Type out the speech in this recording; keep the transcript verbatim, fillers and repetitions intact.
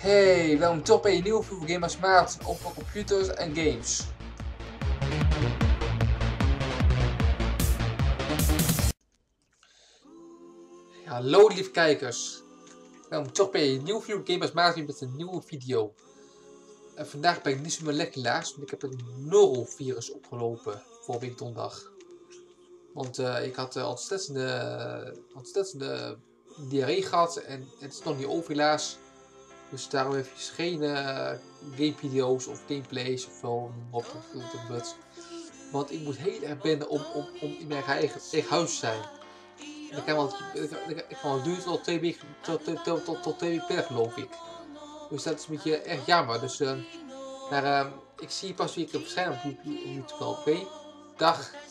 Hey, welkom terug bij een nieuwe video van Gamer Smart over computers en games. Ja, hallo lieve kijkers. Welkom terug bij een nieuwe video van Gamer Smart met een nieuwe video. En vandaag ben ik niet zo meer lekker laars, want ik heb een norovirus opgelopen voor week donderdag. Want uh, ik had uh, ontzettende, ontzettende diarree gehad en het is nog niet over helaas. Dus daarom heb je geen uh, gamevideo's of gameplays of zo op het. Want ik moet heel erg binnen om, om, om in mijn eigen, eigen huis te zijn. En ik kan wel, ik kan wel duren tot twee weken, tot, tot, tot, tot, tot twee weken per geloof ik. Dus dat is een beetje erg jammer. Dus, uh, maar uh, ik zie pas weer waarschijnlijk op YouTube wel. Oké, dag.